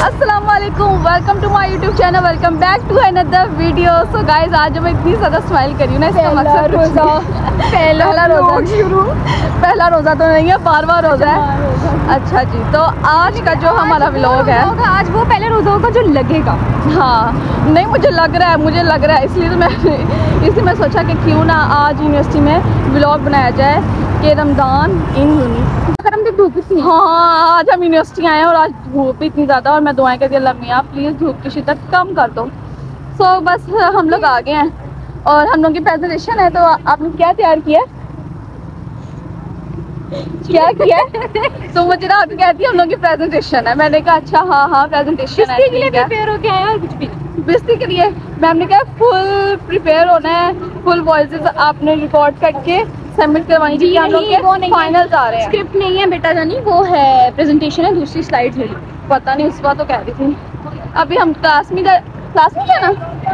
अस्सलाम वालेकुम, welcome to my YouTube channel, welcome back to another video. So guys, आज मैं इतनी ज़्यादा स्माइल कर रही हूँ ना, इसका मकसद पहला रोज़ा तो नहीं है, 12वां रोज़ा है। अच्छा जी, तो आज का जो हमारा व्लॉग है, आज वो पहले रोज़ा होगा जो लगेगा। हाँ नहीं, मुझे लग रहा है इसलिए मैं सोचा कि क्यों ना आज यूनिवर्सिटी में व्लॉग बनाया जाए कि रमज़ान इन धूप इतनी। हाँ, आज हम यूनिवर्सिटी आए हैं और आज धूप इतनी ज़्यादा, और मैं दुआएं करती अल्लाह मियां प्लीज़ धूप की शिद्दत कम कर दो। सो बस हम लोग आ गए हैं और हम लोग की प्रेजेंटेशन है। तो आपने क्या तैयार किया तो मुझे ना अभी कहती है हम लोग की प्रेजेंटेशन है। मैंने कहा अच्छा हाँ प्रेजेंटेशन है, प्रिपेयर हो गया है कुछ भी बिस्ती के लिए। मैम ने कहा फुल प्रिपेयर होना है, फुल वॉइसेस आपने रिकॉर्ड करके सबमिट करवानी चाहिए। हम लोग के फाइनल्स आ रहे हैं। स्क्रिप्ट नहीं है बेटा जानी, वो है प्रेजेंटेशन है, दूसरी स्लाइड है। पता नहीं, उस बात तो कह रही थी। अभी हम क्लास में जाना,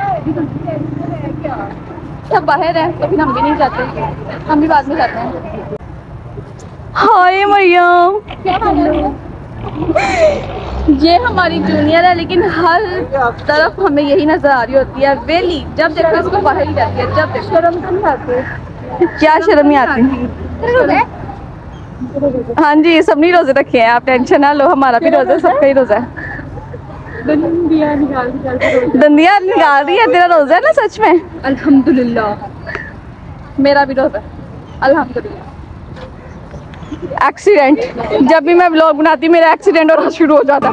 सब बाहर है तो फिर हम भी नहीं जाते, हम भी बाद में जाते हैं। हाय मरियम, ये हमारी जूनियर है, लेकिन हर तरफ हमें यही नजर आ रही होती है वेली। जब देखो इसको बाहर ही जाती है, जब देखो। शर्म तो नहीं आती? क्या शर्म नहीं आती? हाँ जी, सब नहीं रोजे रखे हैं, आप टेंशन ना लो, हमारा भी रोजा, सबका ही रोजा है। दंदियाँ निकाल रही है। तेरा रोजा है ना सच में? अल्हम्दुलिल्लाह, मेरा भी रोजा है अल्हम्दुलिल्लाह। एक्सीडेंट, जब भी मैं व्लॉग बनाती मेरा एक्सीडेंट होना शुरू हो जाता।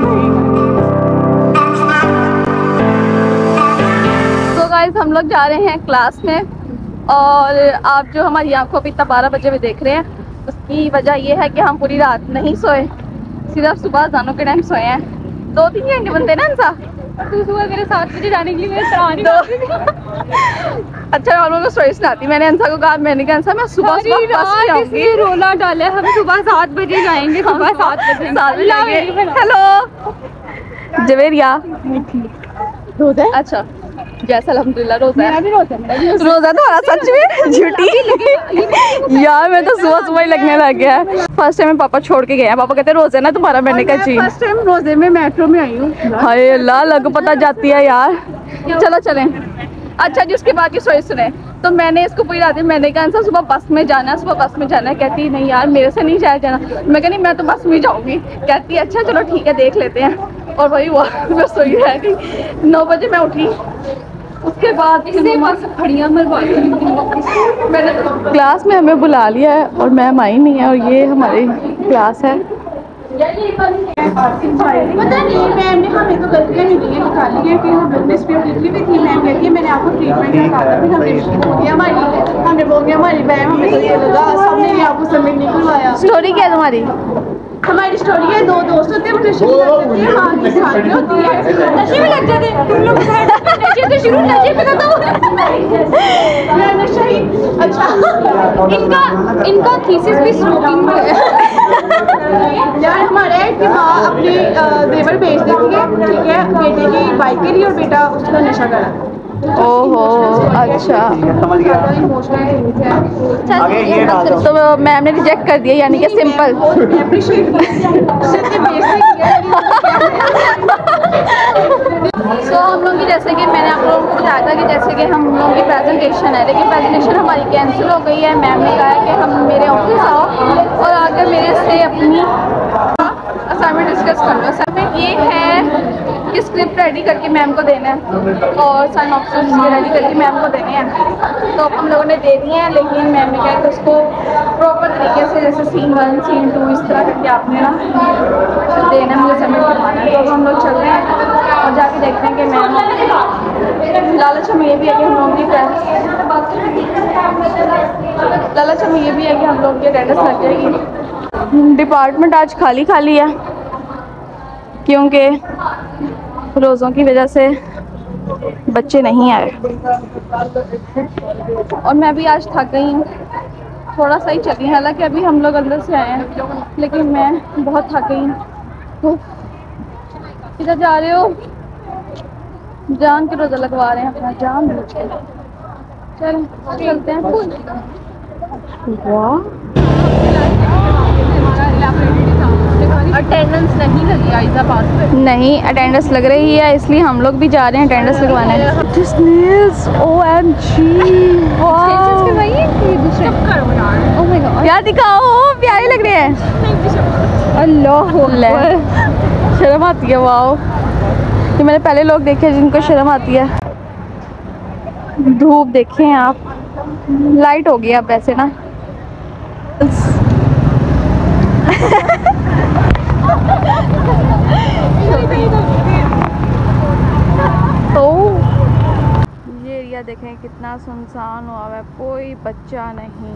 तो गाइस, हम लोग जा रहे हैं क्लास में, और आप जो हमारी आंखों पे इतना 12 बजे में देख रहे हैं, उसकी वजह ये है कि हम पूरी रात नहीं सोए, सिर्फ सुबह अज़ानों के टाइम सोए हैं। 2-3 घंटे बनते ना इंसान। तू सुबह मेरे 7 बजे जाने के लिए मेरे अच्छा, और लोगों को स्टोरी सुनाती। मैंने अंसा को कहा, मैंने कहा अंसा मैं सुबह बस में आऊंगी। रोला डाले, हम सुबह 7 बजे जाएंगे, सुबह 7 बजे। हेलो जवेरिया, रोजा है? अच्छा जैसा अल्हम्दुलिल्लाह रोजा है। रोजा तो सच में झूठी यार, मैं तो सुबह ही लगने लग गया है। फर्स्ट टाइम पापा छोड़ के गए हैं, पापा कहते हैं रोजा ना तुम्हारा। मैंने कहा जी, फर्स्ट टाइम रोजे में मेट्रो में आई हूँ। हाय अल्लाह, लग पता जाती है यार। चलो चलें। अच्छा जी, उसके बाद की स्टोरी सुने। तो मैंने इसको पूरी रात, मैंने कहा सुबह बस में जाना है, कहती नहीं यार मेरे से नहीं जाया जाना। मैं कहती मैं तो बस में जाऊंगी। कहती है अच्छा चलो ठीक है देख लेते हैं। और वही हुआ, मैं सोई रह गई। 9 बजे मैं उठी। उसके बाद मैंने क्लास में हमें बुला लिया है और मैम आई नहीं है, और ये हमारी क्लास है। पता नहीं मैम ने हमें तो गलतियाँ निकाली है कि हम लोग डिस्प्यूट लिखी हुई थी। मैम कहती है मैंने आपको ट्रीटमेंट का कहा था, फिर हमने बोल दिया हमारी मैम, हमें तो ये लगा सबने आपको सबमिट नहीं करवाया। स्टोरी क्या है तुम्हारी? हमारी स्टोरी है, 2 दोस्त होते हैं, वो नशे में लग जाते हैं। हाँ, की शादी होती है, नशे में लग जाते हैं। तुम लोग नशे से शुरू, नशे पे खत्म। नशा ही अच्छा। इनका थीसिस भी स्मोकिंग में है। यार हमारे कि माँ अपने जेवर बेच देती है, ठीक है, बेटे की बाइक के लिए, और बेटा उसका नशा करा। ओहो अच्छा, तो मैम ने रिजेक्ट कर दिया, यानी कि सिंपल। सो हम लोग की, जैसे कि मैंने आप लोगों को बताया था कि जैसे कि हम लोगों की प्रेजेंटेशन है, लेकिन प्रेजेंटेशन हमारी कैंसिल हो गई है। मैम ने कहा है कि हम मेरे ऑफिस आओ और आकर मेरे से अपनी असाइनमेंट डिस्कस कर लो। असाइनमेंट ये है कि स्क्रिप्ट रेडी करके मैम को देना है और साइन ऑप्शंस रेडी करके मैम को देने हैं। तो हम लोगों ने दे दिए हैं, लेकिन मैम ने कहा कि उसको प्रॉपर तरीके से, जैसे सीन 1 सीन 2 इस तरह करके आपने ना देना, मुझे सबमिट करवाना है। तो अब हम लोग चल रहे हैं और जाके देखते हैं कि मैम, लालच हमें ये भी है कि हम लोगों की अटेंडेंस लग जाएगी। डिपार्टमेंट आज खाली है क्योंकि रोज़ों की वजह से बच्चे नहीं आए, और मैं भी आज थक गई हूँ, थोड़ा सा ही चली। हालांकि अभी हम लोग अंदर से आए हैं, लेकिन मैं बहुत थक गई हूँ। किधर जा रहे हो? जान के रोज़ा लगवा रहे हैं अपना, जान बूझ के। चल चलते हैं। वाह अटेंडेंस नहीं लगी आइजा पास पे। नहीं अटेंडेंस लग रही है, इसलिए हम लोग भी जा रहे हैं अटेंडेंस लगवाने। यार दिखाओ, प्यारे लग रहे हैं। अल्लाह शर्म आती है। वाओ, ये मैंने पहले लोग देखे हैं जिनको शर्म आती है। धूप देखें आप, लाइट हो गई अब वैसे ना। तो ये एरिया देखें कितना सुनसान हुआ है, कोई बच्चा नहीं।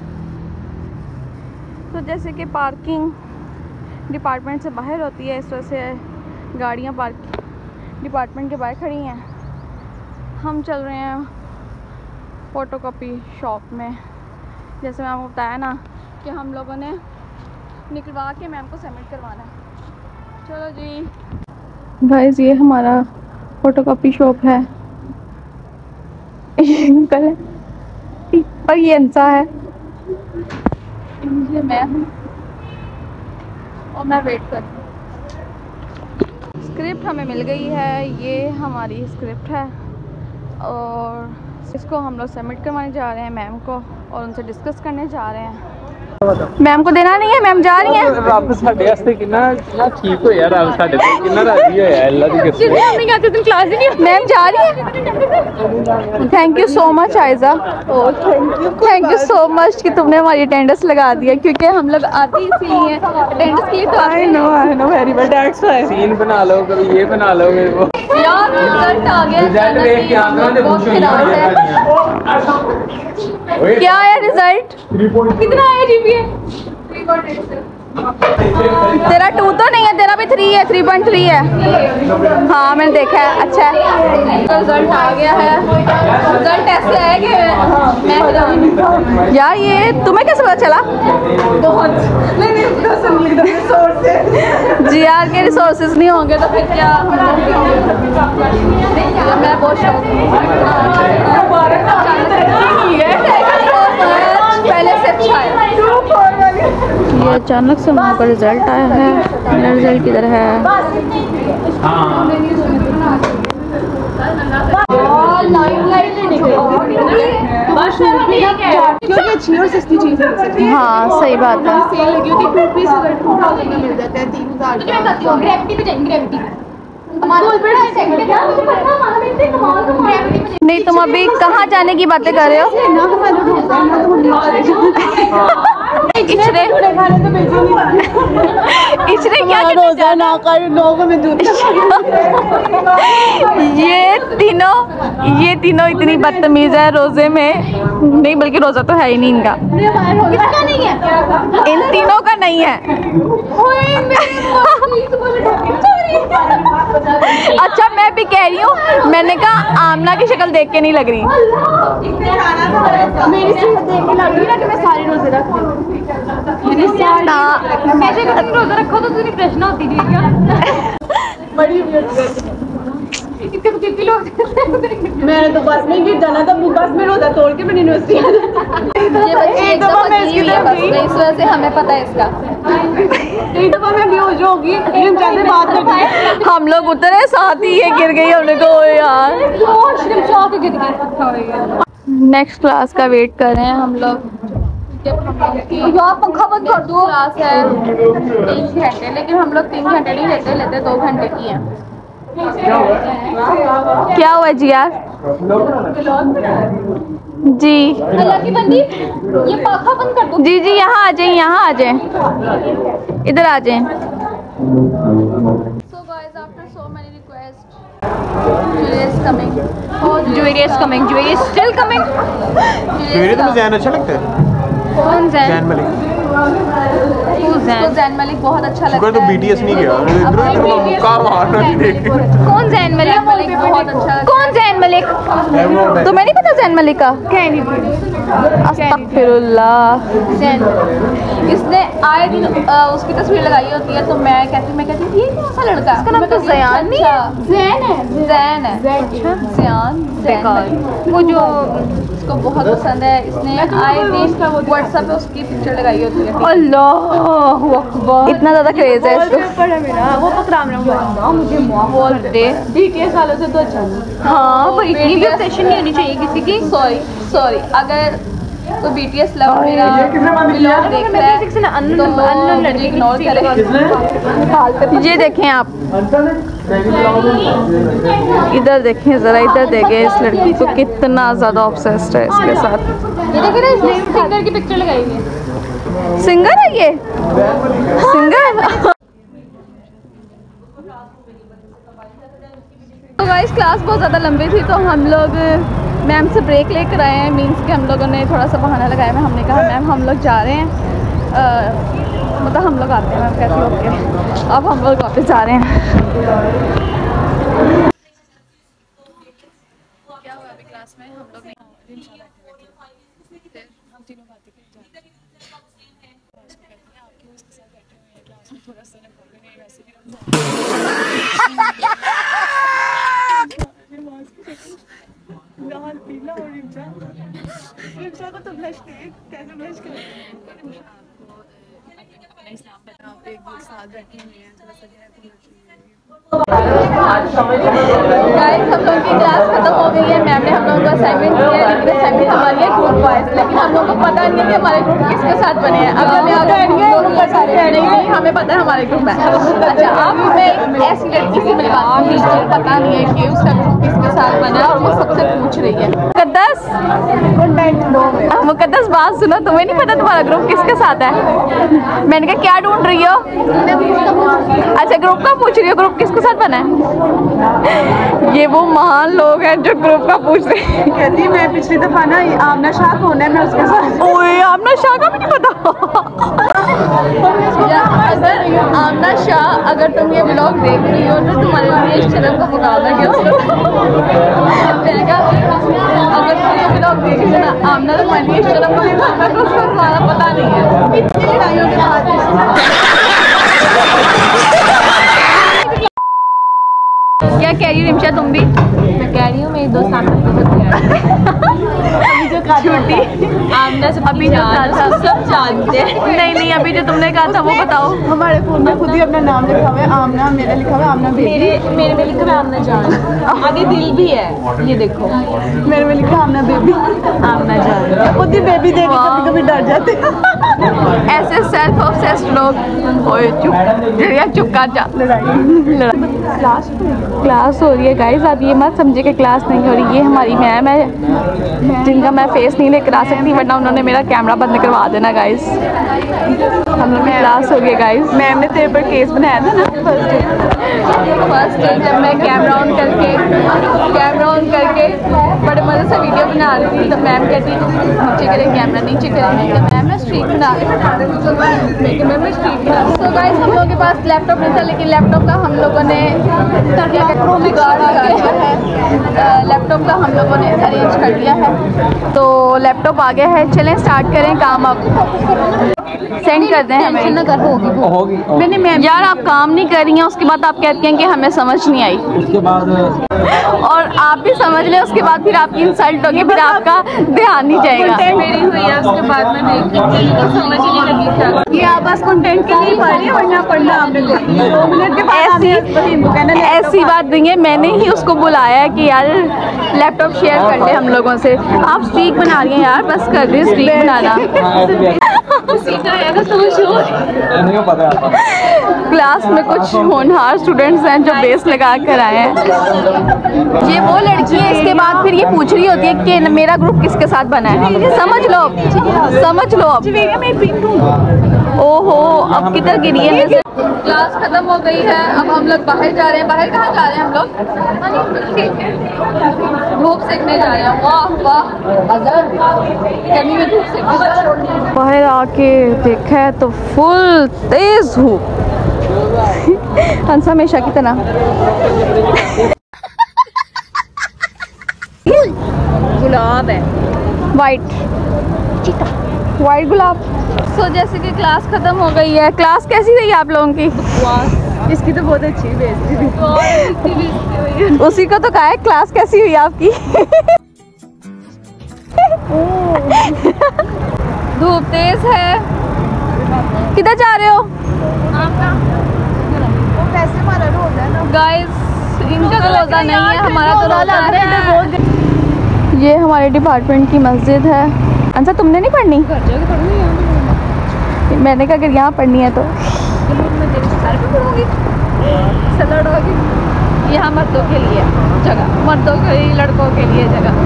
तो जैसे कि पार्किंग डिपार्टमेंट से बाहर होती है, इस वजह से गाड़ियाँ पार्क डिपार्टमेंट के बाहर खड़ी हैं। हम चल रहे हैं फ़ोटोकॉपी शॉप में। जैसे मैं आपको बताया ना कि हम लोगों ने निकलवा के मैम को सबमिट करवाना है। चलो जी गाइस, ये हमारा फ़ोटोकॉपी शॉप है। और ये इंसा है, ये मैं हूँ और मैं वेट कर। स्क्रिप्ट हमें मिल गई है, ये हमारी स्क्रिप्ट है और इसको हम लोग सबमिट करवाने जा रहे हैं मैम को और उनसे डिस्कस करने जा रहे हैं। मैम को देना नहीं है, मैम जा रही हैं। रब साडे वास्ते कितना ठीक हो यार, रब साडे ते कितना राजी होया अल्लाह दी कसम। जिसने हमने कहते तुम क्लास ही नहीं। मैम जा रही है। थैंक यू सो मच आयजा। थैंक यू सो मच कि तुमने हमारी अटेंडेंस लगा दिया, क्योंकि हम लोग आते ही इसीलिए अटेंडेंस के लिए। तो I know very well, that's why. Scene बना लो, कभी ये बना लो मेरे को। यार रिजल्ट आ गया, रिजल्ट देख के आंखों में खुश हो गई। क्या है रिजल्ट? कितना है जीपीए? तेरा 2 तो नहीं है, तेरा भी 3 है, 3.3 है। हाँ मैंने देखा है, अच्छा है। रिजल्ट आ गया है। रिजल्ट ऐसे है कि मैं यार, ये तुम्हें कैसे पता चला? जी यार के रिसोर्सेज नहीं होंगे तो फिर क्या। मैं बहुत शौक पहले से अच्छा है। ये अचानक से वहाँ का रिजल्ट आया है। मेरा रिजल्ट किधर है? अच्छी और सस्ती चीज है। हाँ सही बात है। सेल लगी होती है, 2 पीस अगर 2000 में मिल जाता है 3000। नहीं तुम अभी कहाँ जाने की बातें कर रहे हो? इचरे क्या रोजा ना कर लोगों में दूध। ये तीनों इतनी बदतमीज है रोजे में। नहीं बल्कि रोजा तो है ही नहीं इनका। किसका नहीं है? इन तीनों का नहीं है। अच्छा मैं भी कह रही हूँ, मैंने कहा आमना की शक्ल देख के नहीं लग रही। मेरी सूरत देख के लग रही ना कि मैं सारे रोजे रख ऐसे तुम रोजा रखो तो तुझे प्रश्न होती थी क्या? बड़ी कितने लोग मैंने तो बस में गिर जाना था, बस में रोजा तोड़ के मैंने यूनिवर्सिटी एक दफा मैं इसकी तरफ गई, इस वजह से हमें पता है इसका। एक दफा मैं बेहोश होगी, बात करती हम लोग उतरे साथ ही ये गिर गई। हमने को यार नेक्स्ट क्लास का वेट कर रहे हैं हम लोग। पंखा बंद कर दो। क्लास है 3 घंटे, लेकिन हम लोग 3 घंटे नहीं लेते 2 घंटे की है। क्या हुआ जी यार? जी अल्लाह की बंदी, ये पंखा बंद कर दो। जी जी यहाँ आ जाए, यहाँ आ जाए, इधर आ जाए। So guys, after so many requests, Julia is coming. Julia is coming. Julia is still coming. मेरे तो ज़ैन अच्छा लगता है। कौन ज़ैन मलिक। ज़ैन मलिक बहुत अच्छा लगता है। तो BTS नहीं गया, इधर कार मारना नहीं देख। कौन ज़ैन मलिक? बहुत अच्छा। कौन ज़ैन मलिक? तुम्हें नहीं पता ज़ैन मलिक का? अस्तगफिरुल्लाह। इसने आए दिन उसकी तस्वीर लगाई होती है, तो मैं कहती थी ये कौन सा लड़का है? इसका नाम तो ज़यान नहीं है। ज़ैन है। ज़यान वो जो इसको बहुत पसंद है। इसने आए दिन व्हाट्सएप पे उसकी पिक्चर लगाई होती अल्लाह अकबर, इतना ज्यादा क्रेज है इसको। वो तो राम मुझे बोल दे BTS वालों से तो अच्छा नहीं। हाँ कोई इतनी भी ऑब्सेशन नहीं होनी चाहिए किसी की। सॉरी अगर तो BTS लव मेरा व्लॉग देख रहा है तो मुझे इग्नोर करें। ये देखें आप, इधर देखें जरा, इधर देखें इस लड़की को कितना ज्यादा ऑब्सेस्ड है इसके साथ। ये देखिए ना, इसने सिंगर की पिक्चर लगाई है। सिंगर है ये, सिंगर। तो गाइस क्लास बहुत ज़्यादा लंबी थी तो हम लोग मैम से ब्रेक लेकर आए हैं। मीन्स कि हम लोगों ने थोड़ा सा बहाना लगाया है। हमने कहा मैम हम लोग जा रहे हैं, मतलब हम लोग आते हैं। मैम कहती है ओके, अब हम लोग वापस जा रहे हैं। क्या हुआ अभी क्लास में हम लोग गाइस हम लोग की क्लास खत्म हो गई है। मैम ने हम लोगों को असाइनमेंट दिया है, लेकिन असाइनमेंट हमारी है ग्रुप वाइज, लेकिन हम लोगों को पता नहीं है कि हमारे ग्रुप किसके साथ बने हैं। अब हमें नहीं हमें पता है हमारे ग्रुप है। अच्छा अब मैं ऐसी लड़की से मेरी बात हुई, मुझे पता नहीं है कि उसका ग्रुप किसके साथ बना है और वो सबसे पूछ रही है। मुकद्दस बात सुनो, तुम्हें नहीं पता तुम्हारा ग्रुप किसके साथ है? मैंने कहा क्या ढूंढ रही हो? अच्छा ग्रुप का पूछ रही हो, ग्रुप किसके साथ बना है? ये वो महान लोग हैं जो ग्रुप का पूछ रहे हैं। कहती मैं पिछली दफा ना आमना शाह कौन है, मैं उसके साथ। ओए आमना शाह का भी नहीं पता। अगर आमना शाह, अगर तुम ये व्लॉग देख रही हो तो तुम्हारे लिए शर्म का मुकाबला क्या अगर तुम ये व्लॉग देख रही हो ना आमना, तो तुम्हारे लिए शर्म का मुकाबला तो उसका तुम्हारा पता नहीं है। इतनी लड़ाइयों के बाद क्या कह रही हो रिमशा तुम भी? मैं कह रही हूँ मेरी दोस्त छोटी आमना से अभी जो सब जानते हैं। नहीं अभी जो तुमने कहा था वो बताओ। हमारे फोन में खुद ही अपना नाम लिखा हुआ है आमना, मेरा लिखा हुआ है आमना बेबी। मेरे में लिखा है आमना जान, आगे दिल भी है, ये देखो मेरे में लिखा है आमना बेबी। आमना जान खुद ही बेबी देख के कभी कभी डर जाते हैं। ऐसे सेल्फ ऑब्सेस्ड लोग। ओए चुप जरिया, चुप कर जा। क्लास हो रही है गाइस, आप ये मत समझे कि क्लास नहीं हो रही। ये हमारी मैम है जिनका मैं फेस नहीं लेकर आ सकती, वरना उन्होंने मेरा कैमरा बंद करवा देना गाइस। हम लोग में क्लास हो गई गाइस। मैम ने तेरे पर केस बनाया था ना फर्स्ट डे जब मैं कैमरा ऑन करके बड़े मज़े से वीडियो बना रही थी तो मैम कहती नीचे करे कैमरा, नीचे करे। मैम ना स्ट्रीट बना मैम स्ट्रीट बना। सो गाइस हम लोगों के पास लैपटॉप नहीं था, लेकिन लैपटॉप का हम लोगों ने लैपटॉप का हम लोगों ने अरेंज कर लिया है। तो लैपटॉप आ गया है, चलें स्टार्ट करें काम। अब सेंड कर दें हमें। ना कर होगी। मैंने मैम यार आप काम नहीं कर रही हैं, उसके बाद आप कहती हैं कि हमें समझ नहीं आई, उसके बाद और आप भी समझ लें उसके बाद फिर आपकी इंसल्ट होगी, फिर आपका ध्यान नहीं जाएगा। मेरी हुई है उसके बाद मैं देखी तो समझ ही नहीं लगी क्या। ये आप बस कंटेंट के लिए पढ़ रही है, वरना पढ़ना आपने 2 मिनट के बाद ऐसी बात नहीं है, मैंने ही उसको बुलाया है कि यार लैपटॉप शेयर कर ले हम लोगों से। आप स्ट्रीक बना रही हैं यार, बस कर दे स्ट्रीक बनाना। क्लास में कुछ होनहार स्टूडेंट्स हैं जो बेस लगा कर आए हैं। ये वो लड़की है, इसके बाद फिर ये पूछ रही होती है कि मेरा ग्रुप किसके साथ बना है। समझ लो अब। ओहो अब किधर गिरी है। क्लास खत्म हो गई है, अब हम लोग बाहर जा रहे हैं। बाहर कहाँ जा रहे हैं हम लोग? धूप सेकने जा रहे हैं। वाह गर्मी में धूप सेकने जा रहे हैं। बाहर आके देखा है तो फुल तेज धूप, हंसा हमेशा की तरह। गुलाब है, वाइट गुलाब। सो जैसे कि क्लास खत्म हो गई है। क्लास कैसी रही आप लोगों की? इसकी तो बहुत अच्छी बेइज्जती हुई। उसी को तो कहा है क्लास कैसी हुई आपकी। धूप तेज है, किधर जा रहे हो वैसे हमारा रोज़ा है ना गाइस? इनका तो रोज़ा नहीं है, हमारा तो रोज़ा है। ये हमारे डिपार्टमेंट की मस्जिद है। अच्छा तुमने नहीं पढ़नी? मैंने कहा अगर यहाँ पढ़नी है तो यहाँ मर्दों के लिए जगह, मर्दों के लिए, लड़कों के लिए जगह।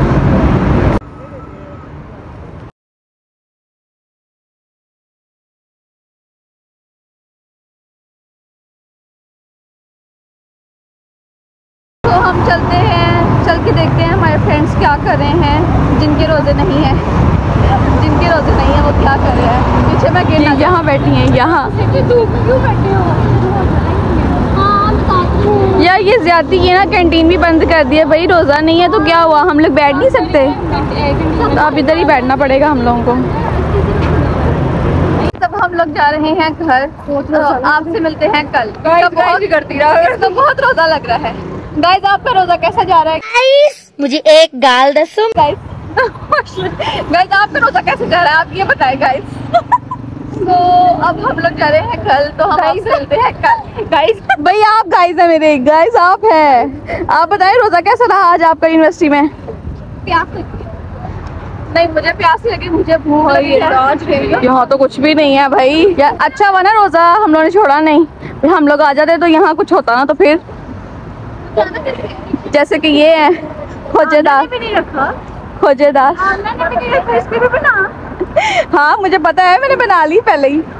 तो हम चलते हैं, चल के देखते हैं हमारे फ्रेंड्स क्या कर रहे हैं, जिनके रोज़े नहीं है, जिनके रोज़े नहीं है वो क्या कर रहे हैं। पीछे मैं गिरना, यहाँ बैठी हैं, यहाँ यार ये ज्यादा ये ना, कैंटीन भी बंद कर दिया भाई, रोज़ा नहीं है तो क्या हुआ, हम लोग बैठ नहीं सकते? तो अब इधर ही बैठना पड़ेगा हम लोगों को। तब हम लोग जा रहे हैं घर, तो आपसे मिलते हैं कल। तो बहुत रोज़ा लग रहा है गाइस। आपका रोज़ा कैसा जा रहा है गाइस? मुझे एक गाल दसो गाइस। गाइस आपका रोज़ा कैसे जा रहा है, आप ये बताएं गाइस। तो अब हम लोग जा रहे हैं कल, तो हम आपसे मिलते हैं कल। गाइस भाई आप गाइस है मेरे, गाइस आप है, आप बताएं रोज़ा कैसा रहा आज आपका यूनिवर्सिटी में? प्यास नहीं, मुझे प्यास लगी, मुझे भूख लगी। यहाँ तो कुछ भी नहीं है भाई यार। अच्छा हुआ ना रोज़ा हम लोगों ने छोड़ा नहीं, हम लोग आ जाते तो यहाँ कुछ होता ना, तो फिर जैसे कि ये है खोजेदार, खोजेदार। हाँ मुझे पता है, मैंने बना ली पहले ही।